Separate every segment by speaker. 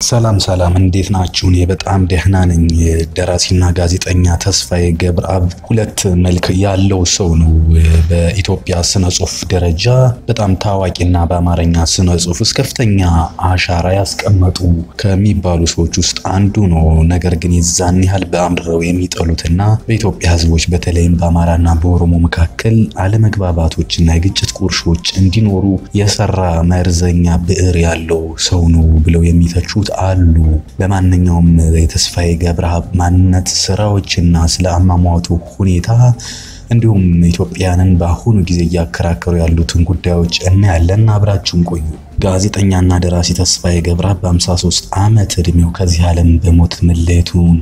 Speaker 1: ሰላም ሰላም እንዴት ናችሁ? እኔ በጣም ደህና ነኝ። ደራሲና ጋዜጠኛ ተስፋዬ ገብረአብ ሁለት መልክ ያለው ሰው ነው። በኢትዮጵያ ስነ ጽሁፍ ደረጃ በጣም ታዋቂና በአማርኛ ስነ ጽሁፍ ውስጥ ከፍተኛ አሻራ ያስቀመጡ ከሚባሉ ሰዎች ውስጥ አንዱ ነው። ነገር ግን የዛን ያህል በአምርረው የሚጠሉትና በኢትዮጵያ ሕዝቦች በተለይም በአማራና በኦሮሞ መካከል አለመግባባቶችና የግጭት ቁርሾች እንዲኖሩ የሰራ መርዘኛ ብዕር ያለው ሰው ነው ብለው የሚተቹት አሉ። ለማንኛውም የተስፋዬ ገብረአብ ማንነት ስራዎችና ስለ አሟሟቱ ሁኔታ እንዲሁም ኢትዮጵያንን በአሁኑ ጊዜ እያከራከሩ ያሉትን ጉዳዮች እናያለን። አብራችሁን ቆዩ። ጋዜጠኛና ደራሲ ተስፋዬ ገብረአብ በ53 ዓመት እድሜው ከዚህ ዓለም በሞት መለየቱን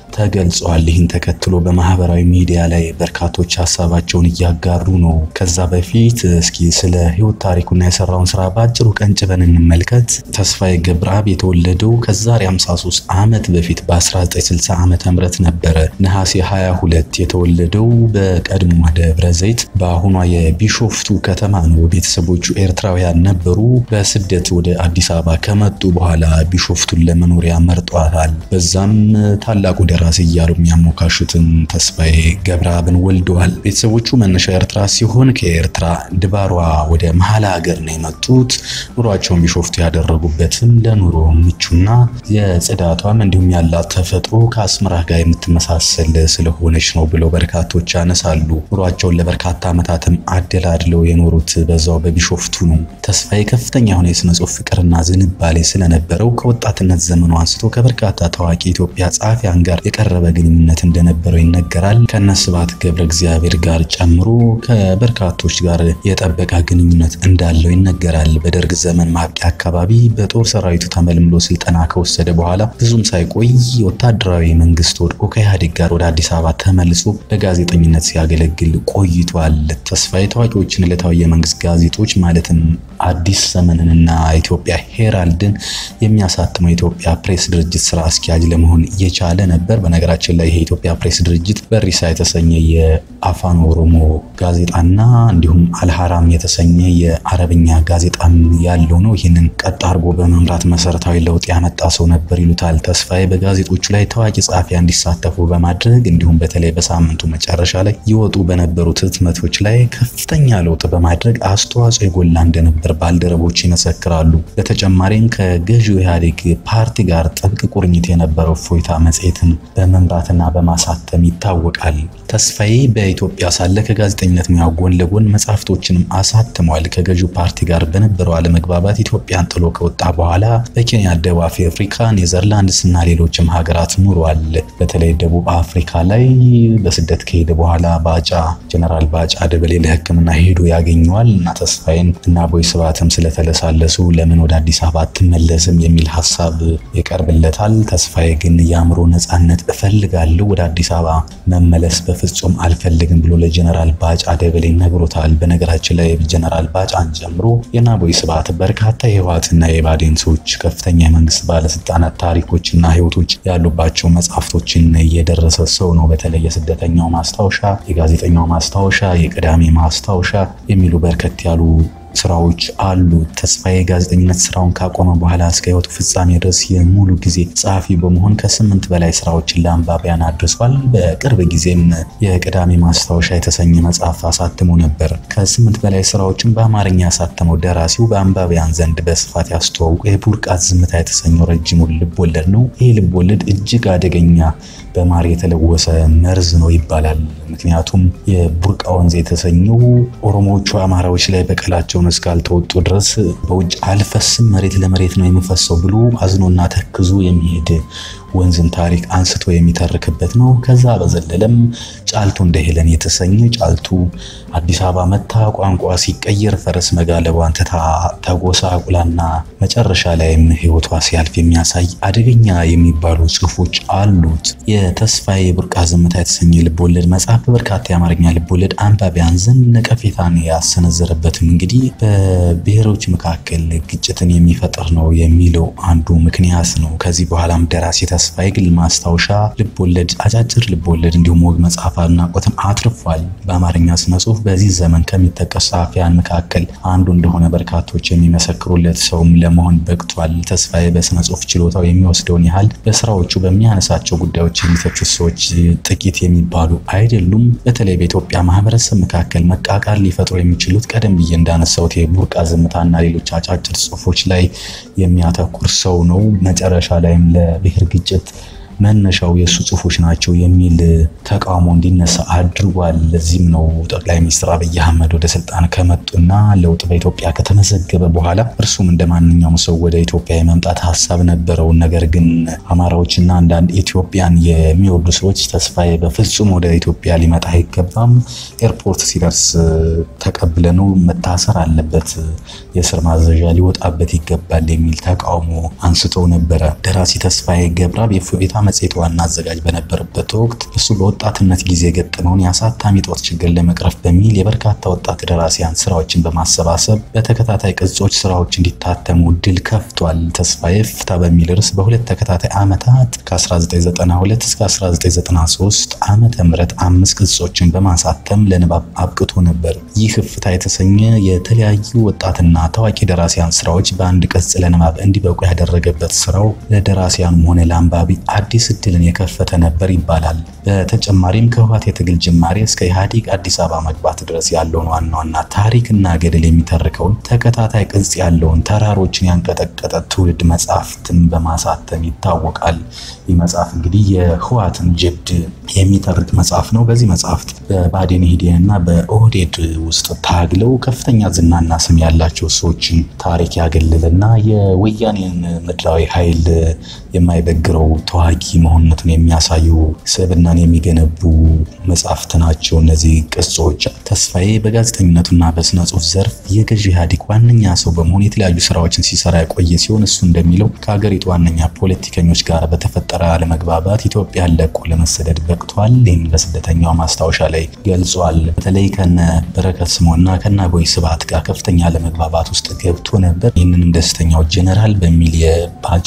Speaker 1: ተገልጿል። ይህን ተከትሎ በማህበራዊ ሚዲያ ላይ በርካቶች ሐሳባቸውን እያጋሩ ነው። ከዛ በፊት እስኪ ስለ ህይወት ታሪኩና የሰራውን ስራ ባጭሩ ቀንጭበን እንመልከት። ተስፋዬ ገብረአብ የተወለደው ከዛሬ 53 ዓመት በፊት በ1960 ዓመተ ምህረት ነበረ። ነሐሴ 22 የተወለደው በቀድሞ ደብረ ዘይት በአሁኗ የቢሾፍቱ ከተማ ነው። ቤተሰቦቹ ኤርትራውያን ነበሩ። በስደት ወደ አዲስ አበባ ከመጡ በኋላ ቢሾፍቱን ለመኖሪያ መርጧታል። በዛም ታላቁ ራስ እያሉ የሚያሞካሹትን ተስፋዬ ገብረአብን ወልደዋል። ቤተሰቦቹ መነሻ ኤርትራ ሲሆን ከኤርትራ ድባሯ ወደ መሃል ሀገር ነው የመጡት። ኑሯቸውን ቢሾፍቱ ያደረጉበትም ለኑሮ ምቹና የጽዳቷም እንዲሁም ያላት ተፈጥሮ ከአስመራ ጋር የምትመሳሰል ስለሆነች ነው ብለው በርካቶች ያነሳሉ። ኑሯቸውን ለበርካታ ዓመታትም አደላድለው የኖሩት በዛው በቢሾፍቱ ነው። ተስፋዬ ከፍተኛ የሆነ የስነ ጽሁፍ ፍቅርና ዝንባሌ ስለነበረው ከወጣትነት ዘመኑ አንስቶ ከበርካታ ታዋቂ ኢትዮጵያ ጸሐፊያን ጋር የቀረበ ግንኙነት እንደነበረው ይነገራል። ከነስብሐት ገብረ እግዚአብሔር ጋር ጨምሮ ከበርካቶች ጋር የጠበቀ ግንኙነት እንዳለው ይነገራል። በደርግ ዘመን ማብቂያ አካባቢ በጦር ሰራዊቱ ተመልምሎ ስልጠና ከወሰደ በኋላ ብዙም ሳይቆይ ወታደራዊ መንግስት ወድቆ ከኢህአዴግ ጋር ወደ አዲስ አበባ ተመልሶ በጋዜጠኝነት ሲያገለግል ቆይቷል። ተስፋዬ ታዋቂዎችን ዕለታዊ የመንግስት ጋዜጦች ማለትም አዲስ ዘመንንና ኢትዮጵያ ሄራልድን የሚያሳትመው የኢትዮጵያ ፕሬስ ድርጅት ስራ አስኪያጅ ለመሆን የቻለ ነበር። በነገራችን ላይ የኢትዮጵያ ፕሬስ ድርጅት በሪሳ የተሰኘ የአፋን ኦሮሞ ጋዜጣና እንዲሁም አልሐራም የተሰኘ የአረብኛ ጋዜጣም ያለው ነው። ይህንን ቀጥ አድርጎ በመምራት መሰረታዊ ለውጥ ያመጣ ሰው ነበር ይሉታል። ተስፋዬ በጋዜጦቹ ላይ ታዋቂ ጸሐፊያን እንዲሳተፉ በማድረግ እንዲሁም በተለይ በሳምንቱ መጨረሻ ላይ ይወጡ በነበሩት ህትመቶች ላይ ከፍተኛ ለውጥ በማድረግ አስተዋጽኦ የጎላ እንደነበር ባልደረቦች ይመሰክራሉ። በተጨማሪም ከገዢው ኢህአዴግ ፓርቲ ጋር ጥብቅ ቁርኝት የነበረው ፎይታ መጽሔትን በመምራትና በማሳተም ይታወቃል። ተስፋዬ በኢትዮጵያ ሳለ ከጋዜጠኝነት ሙያው ጎን ለጎን መጽሐፍቶችንም አሳትሟል። ከገዢው ፓርቲ ጋር አለመግባባት ኢትዮጵያን ጥሎ ከወጣ በኋላ በኬንያ፣ ደቡብ አፍሪካ፣ ኔዘርላንድስና ሌሎችም ሀገራት ኑሯል። በተለይ ደቡብ አፍሪካ ላይ በስደት ከሄደ በኋላ ጀነራል ባጫ ደበሌ ለሕክምና ሄዶ ያገኘዋል እና ተስፋዬን እና አቦይ ስብሐትም ስለተለሳለሱ ለምን ወደ አዲስ አበባ አትመለስም የሚል ሐሳብ ይቀርብለታል። ተስፋዬ ግን የአእምሮ ነጻነት እፈልጋለሁ፣ ወደ አዲስ አበባ መመለስ በፍጹም አልፈልግም ብሎ ለጀነራል ባጫ ደበሌ ነግሮታል። በነገራችን ላይ ጀነራል ባጫን ጨምሮ የአቦይ ስብሐት በርካታ የህወሓትና የባዴን ሰዎች ከፍተኛ የመንግስት ባለስልጣናት ታሪኮችና ህይወቶች ያሉባቸው መጽሐፍቶችን የደረሰ ሰው ነው። በተለይ የስደተኛው ማስታወሻ፣ የጋዜጠኛው ማስታወሻ፣ የቅዳሜ ማስታወሻ የሚሉ በርከት ያሉ ስራዎች አሉ። ተስፋዬ ጋዜጠኝነት ስራውን ካቆመ በኋላ እስከ ህይወቱ ፍጻሜ ድረስ የሙሉ ጊዜ ጸሐፊ በመሆን ከ8 በላይ ስራዎችን ለአንባቢያን አድርሷል። በቅርብ ጊዜም የቅዳሜ ማስታወሻ የተሰኘ መጽሐፍ አሳትሞ ነበር። ከ8 በላይ ስራዎችን በአማርኛ ያሳተመው ደራሲው በአንባቢያን ዘንድ በስፋት ያስተዋወቀው የቡርቃት ዝምታ የተሰኘው ረጅሙ ልቦለድ ነው። ይህ ልቦለድ እጅግ አደገኛ በማር የተለወሰ መርዝ ነው ይባላል። ምክንያቱም የቡርቃ ወንዝ የተሰኘው ኦሮሞዎቹ አማራዎች ላይ በቀላቸውን እስካልተወጡ ድረስ በውጭ አልፈስም መሬት ለመሬት ነው የሚፈሰው ብሎ አዝኖና ተክዞ የሚሄድ ወንዝን ታሪክ አንስቶ የሚተርክበት ነው። ከዛ በዘለለም ጫልቱ እንደ ሄለን የተሰኘ ጫልቱ አዲስ አበባ መታ ቋንቋ ሲቀየር ፈረስ መጋለቧን ተጎሳቁላና መጨረሻ ላይም ህይወቷ ሲያልፍ የሚያሳይ አደገኛ የሚባሉ ጽሑፎች አሉት። የተስፋዬ ቡርቃ ዝምታ የተሰኘ ልቦለድ መጽሐፍ በርካታ የአማርኛ ልቦለድ አንባቢያን ዘንድ ነቀፌታን ያሰነዘረበትም እንግዲህ በብሔሮች መካከል ግጭትን የሚፈጥር ነው የሚለው አንዱ ምክንያት ነው። ከዚህ በኋላም ደራሲ ተስፋዬ ግል ማስታወሻ ልቦለድ አጫጭር ልቦለድ እንዲሁም ወግ መጽሐፍ አድናቆትን አትርፏል። በአማርኛ ስነ ጽሁፍ በዚህ ዘመን ከሚጠቀሱ ጸሐፊያን መካከል አንዱ እንደሆነ በርካቶች የሚመሰክሩለት ሰውም ለመሆን በቅቷል። ተስፋዬ በስነ ጽሁፍ ችሎታው የሚወስደውን ያህል በስራዎቹ በሚያነሳቸው ጉዳዮች የሚተቹት ሰዎች ጥቂት የሚባሉ አይደሉም። በተለይ በኢትዮጵያ ማህበረሰብ መካከል መቃቃር ሊፈጥሩ የሚችሉት ቀደም ብዬ እንዳነሳሁት የቡርቃ ዝምታና ሌሎች አጫጭር ጽሁፎች ላይ የሚያተኩር ሰው ነው። መጨረሻ ላይም ለብሔር ግጭት መነሻው የሱ ጽሁፎች ናቸው የሚል ተቃውሞ እንዲነሳ አድርጓል። ለዚህም ነው ጠቅላይ ሚኒስትር አብይ አህመድ ወደ ስልጣን ከመጡና ለውጥ በኢትዮጵያ ከተመዘገበ በኋላ እርሱም እንደማንኛውም ሰው ወደ ኢትዮጵያ የመምጣት ሐሳብ ነበረው። ነገር ግን አማራዎችና አንዳንድ ኢትዮጵያን የሚወዱ ሰዎች ተስፋዬ በፍጹም ወደ ኢትዮጵያ ሊመጣ አይገባም፣ ኤርፖርት ሲደርስ ተቀብለነው መታሰር አለበት፣ የእስር ማዘዣ ሊወጣበት ይገባል የሚል ተቃውሞ አንስተው ነበረ። ደራሲ ተስፋዬ ገብረአብ የፎይታ መጽሔት ዋና አዘጋጅ በነበረበት ወቅት እሱ በወጣትነት ጊዜ ገጠመውን የአሳታሚ ጦት ችግር ለመቅረፍ በሚል የበርካታ ወጣት ደራሲያን ስራዎችን በማሰባሰብ በተከታታይ ቅጾች ስራዎች እንዲታተሙ እድል ከፍቷል። ተስፋዬ ፍታ በሚል ርዕስ በሁለት ተከታታይ ዓመታት ከ1992 እስከ 1993 ዓመተ ምህረት 5 ቅጾችን በማሳተም ለንባብ አብቅቶ ነበር። ይህ ፍታ የተሰኘ የተለያዩ ወጣትና ታዋቂ ደራሲያን ስራዎች በአንድ ቅጽ ለንባብ እንዲበቁ ያደረገበት ስራው ለደራሲያኑም ሆነ ለአንባቢ አዲስ እድልን የከፈተ ነበር ይባላል። በተጨማሪም ከህወሓት የትግል ጅማሬ እስከ ኢህአዴግ አዲስ አበባ መግባት ድረስ ያለውን ዋና ታሪክና ገድል የሚተርከውን ተከታታይ ቅጽ ያለውን ተራሮችን ያንቀጠቀጠ ትውልድ መጽሐፍትን በማሳተም ይታወቃል። ይህ መጽሐፍ እንግዲህ የህወሓትን ጀብድ የሚተርክ መጽሐፍ ነው። በዚህ መጽሐፍት በባዴን ኢህዴንና በኦህዴድ ውስጥ ታግለው ከፍተኛ ዝናና ስም ያላቸው ሰዎችን ታሪክ ያገለለና የወያኔን ምድራዊ ኃይል የማይበግረው ተዋጊ መሆኑን የሚያሳዩ ስብዕናን የሚገነቡ መጽሐፍት ናቸው እነዚህ ቅጾች። ተስፋዬ በጋዜጠኝነቱና በስነ ጽሁፍ ዘርፍ የገዢ ኢህአዴግ ዋነኛ ሰው በመሆን የተለያዩ ስራዎችን ሲሰራ የቆየ ሲሆን እሱ እንደሚለው ከሀገሪቱ ዋነኛ ፖለቲከኞች ጋር በተፈጠረ አለመግባባት ኢትዮጵያን ለቆ ለመሰደድ በቅቷል። ይህን በስደተኛው ማስታወሻ ላይ ገልጿል። በተለይ ከነ በረከት ስምኦንና ከነ አቦይ ስብሃት ጋር ከፍተኛ አለመግባባት ውስጥ ገብቶ ነበር። ይህንንም ደስተኛው ጀነራል በሚል የባጫ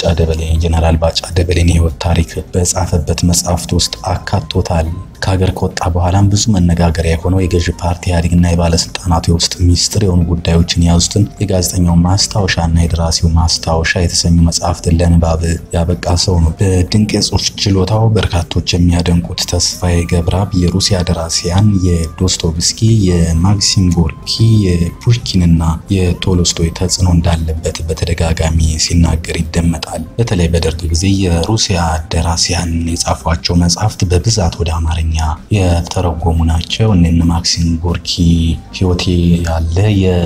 Speaker 1: ደበሌን የህይወት ታሪክ በጻፈበት መጽሐፍት ውስጥ አካቶታል። ከሀገር ከወጣ በኋላም ብዙ መነጋገሪያ የሆነው የገዢ ፓርቲ ኢህአዴግና የባለስልጣናቱ የውስጥ ሚስጥር የሆኑ ጉዳዮችን የያዙትን የጋዜጠኛው ማስታወሻና የደራሲው ማስታወሻ የተሰኙ መጽሐፍትን ለንባብ ያበቃ ሰው ነው። በድንቅ የጽሁፍ ችሎታው በርካቶች የሚያደንቁት ተስፋዬ ገብረአብ የሩሲያ ደራሲያን የዶስቶቭስኪ፣ የማክሲም ጎርኪ፣ የፑሽኪንና የቶልስቶይ ተጽዕኖ እንዳለበት በተደጋጋሚ ሲናገር ይደመጣል። በተለይ በደርግ ጊዜ የሩሲያ ደራሲያን የጻፏቸው መጽሐፍት በብዛት ወደ አማርኛ የተረጎሙ ናቸው። እነ ማክሲም ጎርኪ ህይወቴ ያለ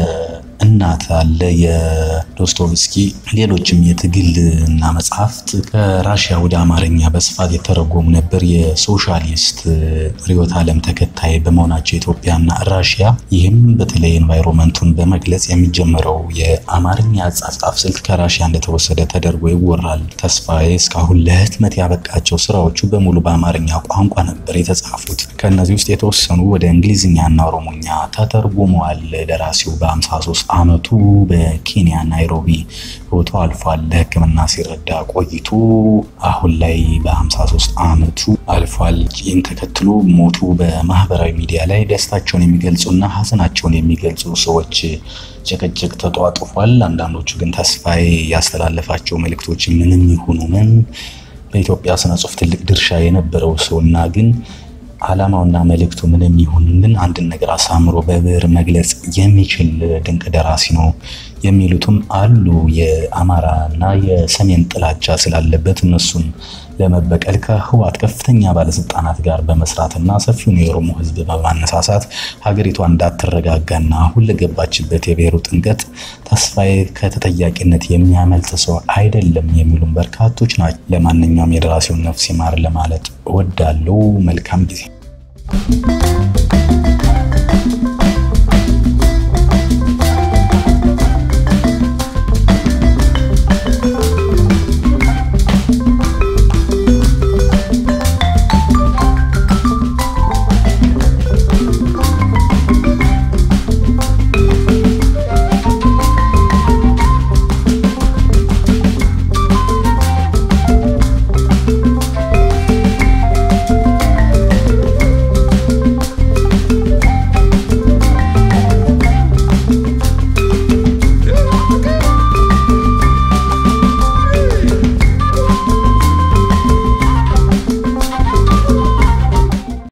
Speaker 1: እናት አለ የዶስቶቭስኪ ሌሎችም የትግልና መጽሐፍት ከራሺያ ወደ አማርኛ በስፋት የተረጎሙ ነበር። የሶሻሊስት ርዕዮተ ዓለም ተከታይ በመሆናቸው ኢትዮጵያና ራሺያ ይህም በተለይ ኤንቫይሮንመንቱን በመግለጽ የሚጀምረው የአማርኛ አጻጻፍ ስልት ከራሺያ እንደተወሰደ ተደርጎ ይወራል። ተስፋዬ እስካሁን ለህትመት ያበቃቸው ስራዎቹ በሙሉ በአማርኛ ቋንቋ ነበር የተጻፉት። ከነዚህ ውስጥ የተወሰኑ ወደ እንግሊዝኛና ኦሮሞኛ ተተርጉመዋል። ደራሲው በ53 ዓመቱ በኬንያ ናይሮቢ ህይወቱ አልፏል። ለሕክምና ሲረዳ ቆይቶ አሁን ላይ በ53 ዓመቱ አልፏል። ይህን ተከትሎ ሞቱ በማህበራዊ ሚዲያ ላይ ደስታቸውን የሚገልጹና ሀዘናቸውን የሚገልጹ ሰዎች ጭቅጭቅ ተጧጡፏል። አንዳንዶቹ ግን ተስፋዬ ያስተላለፋቸው መልእክቶች ምንም ይሁኑ ምን በኢትዮጵያ ስነ ጽሁፍ ትልቅ ድርሻ የነበረው ሰውና ግን ዓላማውና መልእክቱ ምንም ይሁን ምን አንድ ነገር አሳምሮ በብዕር መግለጽ የሚችል ድንቅ ደራሲ ነው የሚሉትም አሉ። የአማራና የሰሜን ጥላቻ ስላለበት እነሱን ለመበቀል ከህወሓት ከፍተኛ ባለስልጣናት ጋር በመስራትና ሰፊውን የኦሮሞ ህዝብ በማነሳሳት ሀገሪቷ እንዳትረጋጋና ሁለገባችበት የብሔሩ ጥንቀት ተስፋዬ ከተጠያቂነት የሚያመልጥ ሰው አይደለም የሚሉም በርካቶች ናቸው። ለማንኛውም የደራሲውን ነፍስ ይማር ለማለት እወዳለሁ። መልካም ጊዜ።